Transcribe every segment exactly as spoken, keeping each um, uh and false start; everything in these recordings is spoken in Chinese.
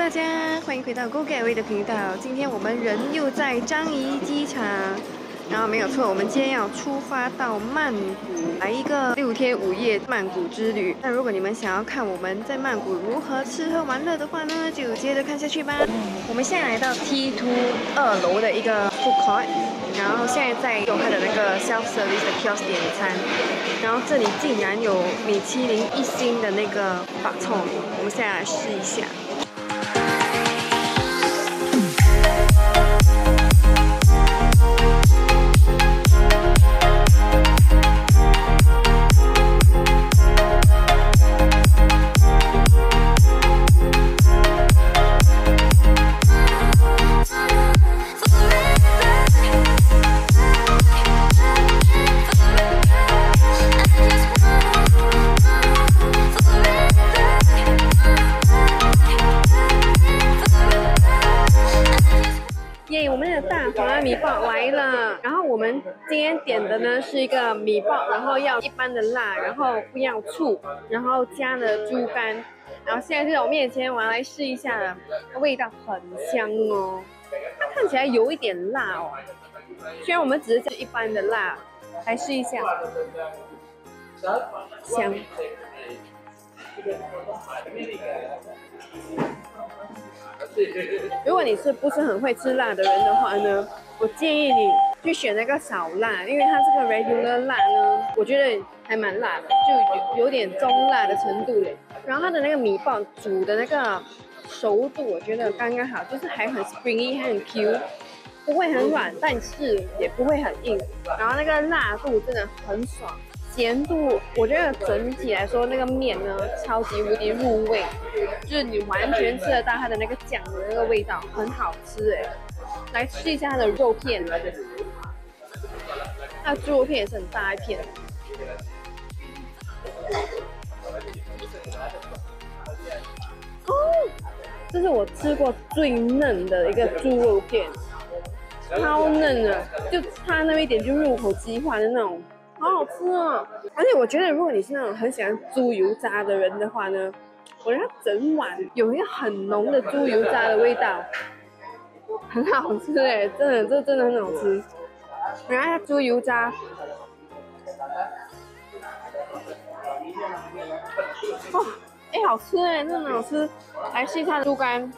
家，欢迎回到 Go Getaway 的频道。今天我们人又在樟宜机场，然后没有错，我们今天要出发到曼谷，来一个六天五夜曼谷之旅。那如果你们想要看我们在曼谷如何吃喝玩乐的话呢，就接着看下去吧。我们现在来到 T 二 二楼的一个 food court， 然后现在在用它的那个 self service 的 kiosk 点餐。然后这里竟然有米其林一星的那个bak chor，我们现在来试一下。耶！我们的大华米爆来了，然后我们今天点的呢是一个米爆，然后要一般的辣，然后不要醋，然后加了猪肝，然后现在就在我面前，我要来试一下了，味道很香哦，它看起来有一点辣哦，虽然我们只是叫一般的辣，来试一下，香。如果你是不是很会吃辣的人的话呢，我建议你去选那个少辣，因为它这个 regular 辣呢，我觉得还蛮辣的，就有有点中辣的程度嘞。然后它的那个米爆煮的那个熟度，我觉得刚刚好，就是还很 springy， 还很 Q， 不会很软，但是也不会很硬。然后那个辣度真的很爽。咸度，我觉得整体来说，那个面呢超级无敌入味，就是你完全吃得到它的那个酱的那个味道，很好吃哎。来吃一下它的肉片，它的猪肉片也是很大一片。哦，这是我吃过最嫩的一个猪肉片，超嫩的，就差那么一点就入口即化的那种。好好吃啊！而且我觉得，如果你是那种很喜欢猪油渣的人的话呢，我觉得它整碗有一个很浓的猪油渣的味道，很好吃哎，真的，这真的很好吃。然后它猪油渣，哦，哎，好吃哎，真的很好吃。来试一下猪肝。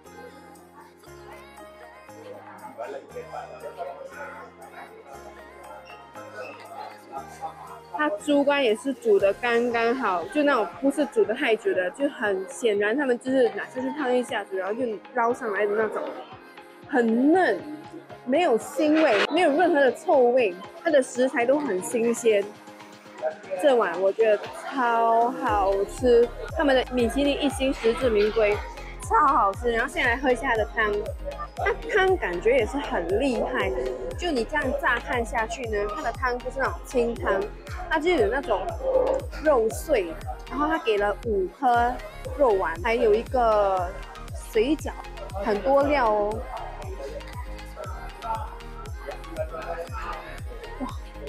它猪肝也是煮的刚刚好，就那种不是煮的太久的，就很显然他们就是拿下去烫一下子，然后就捞上来的那种，很嫩，没有腥味，没有任何的臭味，它的食材都很新鲜。这碗我觉得超好吃，他们的米其林一星实至名归，超好吃。然后现在来喝一下它的汤，它汤感觉也是很厉害的，就你这样乍看下去呢，它的汤不是那种清汤，它就有那种肉碎，然后它给了五颗肉丸，还有一个水饺，很多料哦。哇，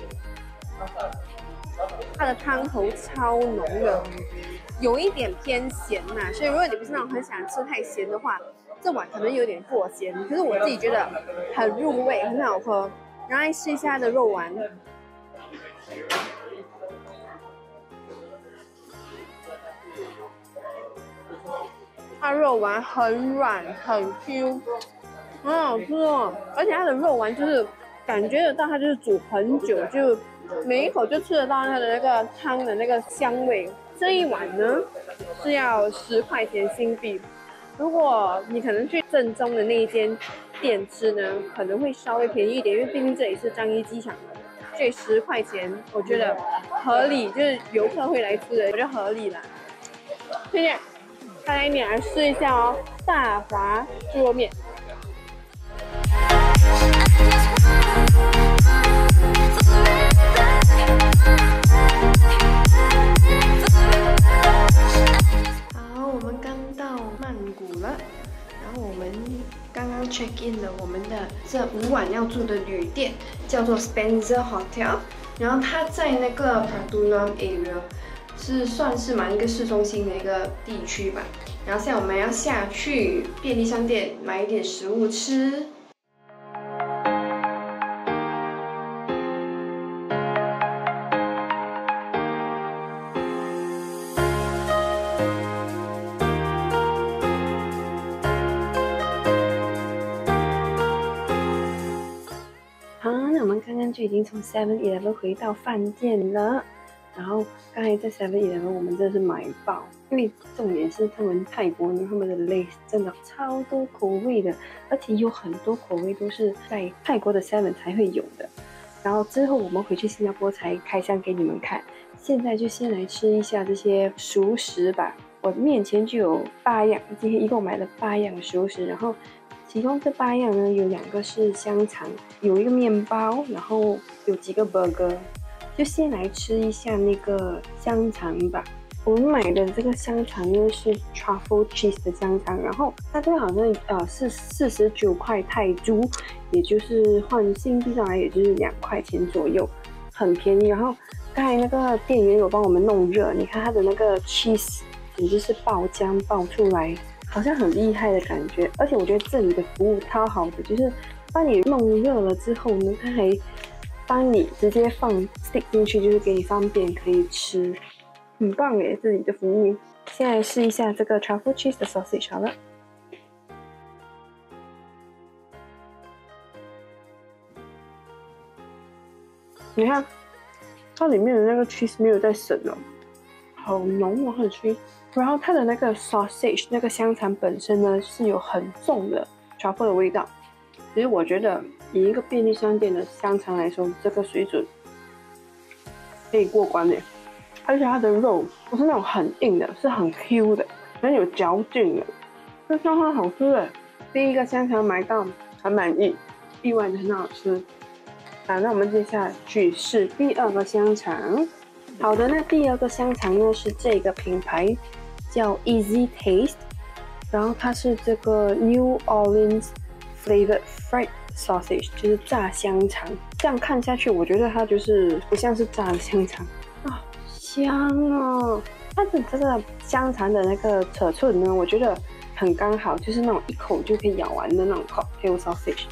它的汤头超浓的，有一点偏咸呐、啊，所以如果你不是那种很喜欢吃太咸的话，这碗可能有点过咸，可是我自己觉得很入味，很好喝。然后来试一下它的肉丸，它肉丸很软很 Q， 很好吃哦。而且它的肉丸就是感觉得到它就是煮很久，就每一口就吃得到它的那个汤的那个香味。这一碗呢是要十块钱新币。如果你可能去正宗的那一间店吃呢，可能会稍微便宜一点，因为毕竟这里是樟宜机场嘛，所以十块钱我觉得合理，就是游客会来吃的，我觉得合理啦。推荐再来一点来试一下哦，大华猪肉面。刚刚 check in 了我们的这五晚要住的旅店，叫做 Spencer Hotel， 然后它在那个 Pratunam area， 是算是蛮一个市中心的一个地区吧。 然后现在我们要下去便利商店买一点食物吃。好，那我们刚刚就已经从 seven eleven 回到饭店了。然后刚才在 seven eleven 我们真的是买爆，因为重点是他们泰国呢，他们的 Lay's 真的超多口味的，而且有很多口味都是在泰国的 seven 才会有的。然后之后我们回去新加坡才开箱给你们看。现在就先来吃一下这些熟食吧。我面前就有八样，今天一共买了八样熟食，然后其中这八样呢，有两个是香肠，有一个面包，然后有几个 burger。就先来吃一下那个香肠吧。我们买的这个香肠呢是 truffle cheese 的香肠，然后它这个好像呃是四十九块泰铢，也就是换新币上来也就是两块钱左右，很便宜。然后刚才那个店员有帮我们弄热，你看它的那个 cheese 简直是爆浆爆出来，好像很厉害的感觉。而且我觉得这里的服务超好的，就是帮你弄热了之后呢，它还帮你直接放 stick 进去，就是给你方便可以吃，很棒耶！这里的服务。现在试一下这个 truffle cheese 的 sausage 好了。你看，它里面的那个 cheese 没有在省哦，好浓哦，很 cheese。然后它的那个 sausage 那个香肠本身呢是有很重的 truffle 的味道。其实我觉得以一个便利商店的香肠来说，这个水准可以过关耶。而且它的肉不是那种很硬的，是很 Q 的，很有嚼劲的，这香肠好吃耶。第一个香肠买到很满意，意外的很好吃。好，那我们接下来去试第二个香肠。好的，那第二个香肠呢是这个品牌叫 Easy Taste， 然后它是这个 New Orleans Flavored Fried Sausage， 就是炸香肠。这样看下去，我觉得它就是不像是炸的香肠啊，香哦！它的这个香肠的那个尺寸呢，我觉得很刚好，就是那种一口就可以咬完的那种 cocktail sausage。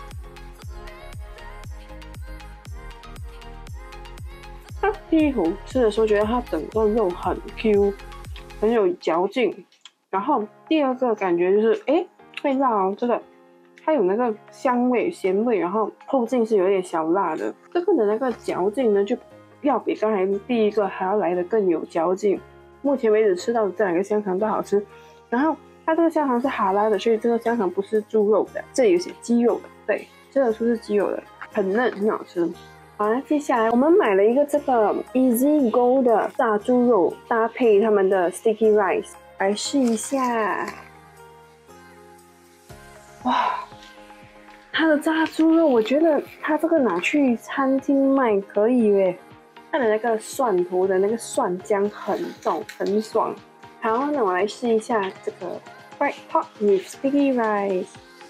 它第一口吃的时候，觉得它整个肉很 Q， 很有嚼劲。然后第二个感觉就是，哎，会辣哦，这个。它有那个香味、咸味，然后后劲是有点小辣的。这个的那个嚼劲呢，就要比刚才第一个还要来的更有嚼劲。目前为止吃到的这两个香肠都好吃。然后它这个香肠是哈拉的，所以这个香肠不是猪肉的，这里有写鸡肉的。对，这个是鸡肉的，很嫩，很好吃。好，那接下来我们买了一个这个 Easy Go 的炸猪肉，搭配他们的 Sticky Rice 来试一下。哇！它的炸猪肉，我觉得它这个拿去餐厅卖可以耶。它的那个蒜头的那个蒜浆很重，很爽。好，那我来试一下这个 fried pork with sticky rice。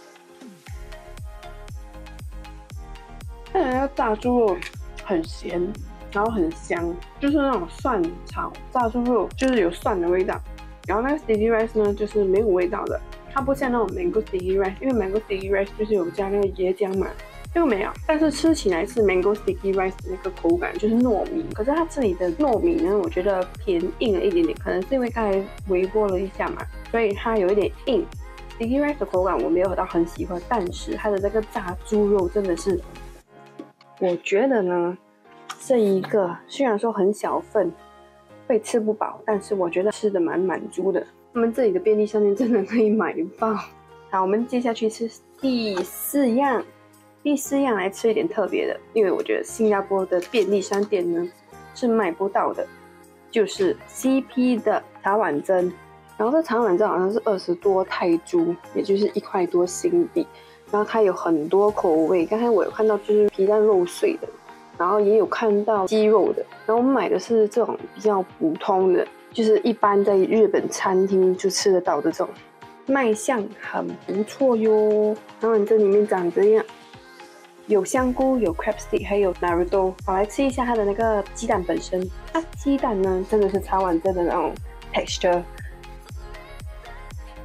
它的那个炸猪肉很咸，然后很香，就是那种蒜炒炸猪肉，就是有蒜的味道。然后那个 sticky rice 呢，就是没有味道的。它不像那种 mango sticky rice， 因为 mango sticky rice 就是有加那个椰浆嘛，这个没有。但是吃起来是 mango sticky rice 的那个口感，就是糯米。可是它这里的糯米呢，我觉得偏硬了一点点，可能是因为刚才微波了一下嘛，所以它有一点硬。sticky rice 的口感我没有到很喜欢，但是它的这个炸猪肉真的是，我觉得呢，这一个虽然说很小份，会吃不饱，但是我觉得吃的蛮满足的。他们这里的便利商店真的可以买爆。好，我们接下去吃第四样，第四样来吃一点特别的，因为我觉得新加坡的便利商店呢是买不到的，就是 C P 的茶碗蒸。然后这茶碗蒸好像是二十多泰铢，也就是一块多新币。然后它有很多口味，刚才我有看到就是皮蛋肉碎的，然后也有看到鸡肉的。然后我们买的是这种比较普通的。就是一般在日本餐厅就吃得到的这种，卖相很不错哟。茶碗蒸里面长这样，有香菇，有 crab stick， 还有 naruto。好，来吃一下它的那个鸡蛋本身。它鸡蛋呢，真的是茶碗蒸的那种 texture，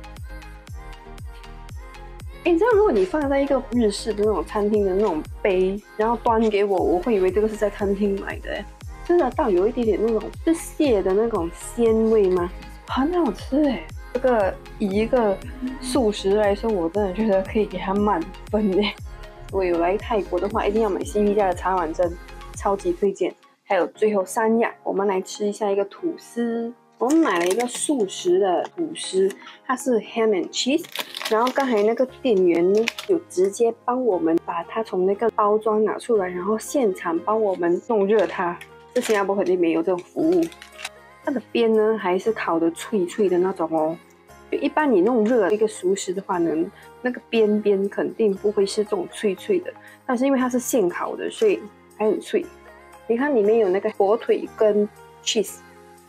哎，你知道如果你放在一个日式的那种餐厅的那种杯，然后端给我，我会以为这个是在餐厅买的，哎，真的到有一点点那种是蟹的那种鲜味吗？很好吃哎。这个以一个素食来说，我真的觉得可以给它满分哎。如果有来泰国的话，一定要买 C P 家的茶碗蒸，超级推荐。还有最后三样，我们来吃一下一个吐司。我们买了一个素食的吐司，它是 ham and cheese。然后刚才那个店员呢，有直接帮我们把它从那个包装拿出来，然后现场帮我们弄热它。在新加坡肯定没有这种服务。它的边呢还是烤的脆脆的那种哦。一般你弄热一个熟食的话呢，那个边边肯定不会是这种脆脆的。但是因为它是现烤的，所以还很脆。你看里面有那个火腿跟 cheese。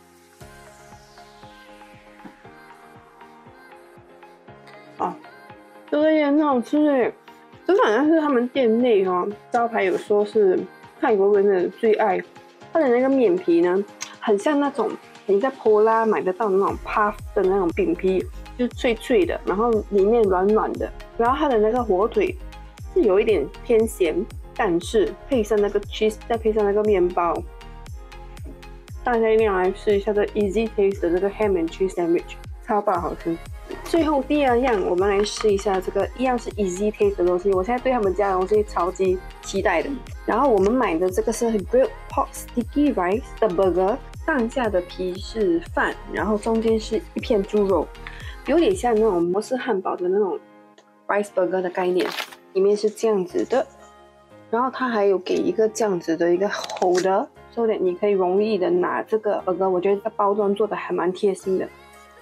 哦，这个也很好吃诶，这好像是他们店内哦招牌有说是泰国人的最爱。它的那个面皮呢，很像那种你在波拉买得到的那种 puff 的那种饼皮，就是脆脆的，然后里面软软的。然后它的那个火腿是有一点偏咸，但是配上那个 cheese， 再配上那个面包，大家一定要来试一下这 Easy Taste 的这个 ham and cheese sandwich， 超爆好吃。最后第二样，我们来试一下这个一样是 Easy Taste 的东西。我现在对他们家的东西超级期待的。然后我们买的这个是 Grilled Pork Sticky Rice 的 burger， 上下的皮是饭，然后中间是一片猪肉，有点像那种摩斯汉堡的那种 rice burger 的概念。里面是这样子的，然后它还有给一个这样子的一个 holder， 所以你可以容易的拿这个 burger。我觉得这个包装做的还蛮贴心的。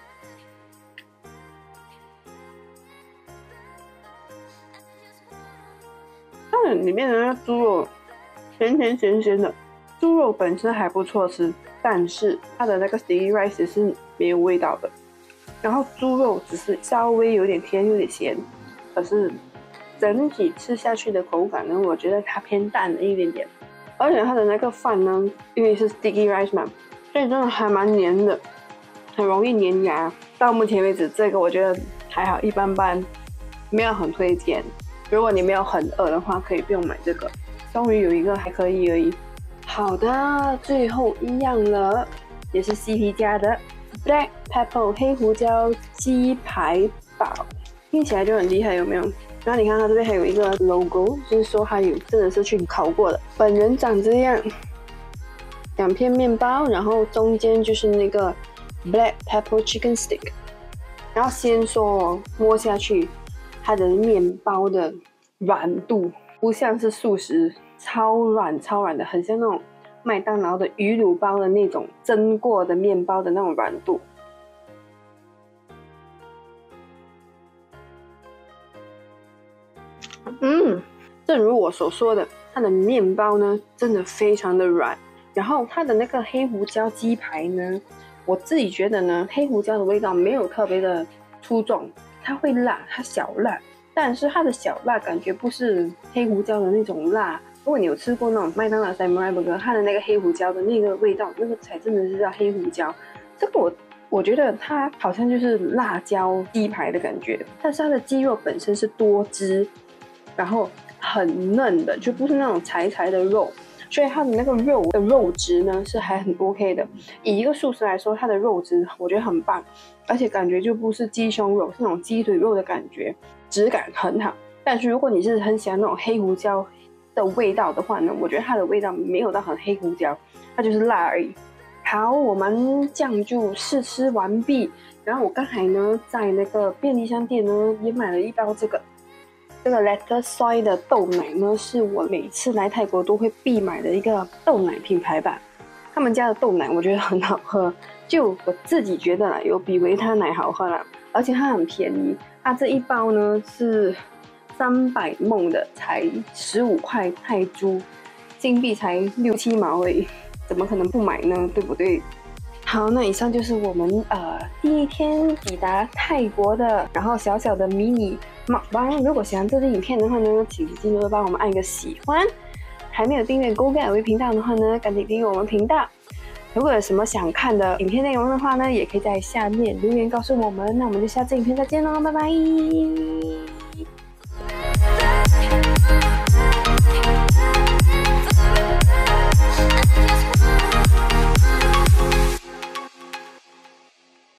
里面的那个猪肉甜甜咸咸的，猪肉本身还不错吃，但是它的那个 sticky rice 是没有味道的。然后猪肉只是稍微有点甜有点咸，可是整体吃下去的口感呢，我觉得它偏淡了一点点。而且它的那个饭呢，因为是 sticky rice 嘛，所以真的还蛮黏的，很容易粘牙。到目前为止，这个我觉得还好，一般般，没有很推荐。如果你没有很饿的话，可以不用买这个。终于有一个还可以而已。好的，最后一样了，也是 C P 家的 Black Pepper 黑胡椒鸡排堡，听起来就很厉害，有没有？然后你看它这边还有一个 logo， 就是说它有真的是去烤过的。本人长这样，两片面包，然后中间就是那个 Black Pepper Chicken Stick。然后先说摸下去。它的面包的软度不像是素食，超软超软的，很像那种麦当劳的鱼乳包的那种蒸过的面包的那种软度。嗯，正如我所说的，它的面包呢真的非常的软，然后它的那个黑胡椒鸡排呢，我自己觉得呢，黑胡椒的味道没有特别的出众。它会辣，它小辣，但是它的小辣感觉不是黑胡椒的那种辣。如果你有吃过那种麦当劳 Samurai Burger， 它的那个黑胡椒的那个味道，那个才真的是叫黑胡椒。这个我我觉得它好像就是辣椒鸡排的感觉，但是它的鸡肉本身是多汁，然后很嫩的，就不是那种柴柴的肉。所以它的那个肉的肉质呢是还很 OK 的。以一个素食来说，它的肉质我觉得很棒，而且感觉就不是鸡胸肉，是那种鸡腿肉的感觉，质感很好。但是如果你是很喜欢那种黑胡椒的味道的话呢，我觉得它的味道没有到很黑胡椒，它就是辣而已。好，我们这样就试吃完毕。然后我刚才呢在那个便利商店呢也买了一包这个。这个 Lettuce Soy 的豆奶呢，是我每次来泰国都会必买的一个豆奶品牌吧。他们家的豆奶我觉得很好喝，就我自己觉得啦，有比维他奶好喝啦，而且它很便宜。它这一包呢是三百梦的，才十五块泰铢，金币才六七毛而已，怎么可能不买呢？对不对？好，那以上就是我们呃第一天抵达泰国的，然后小小的迷你马帮。如果喜欢这支影片的话呢，请记得帮我们按一个喜欢。还没有订阅 Go Get Away 频道的话呢，赶紧订阅我们频道。如果有什么想看的影片内容的话呢，也可以在下面留言告诉我们。那我们就下次影片再见喽，拜拜。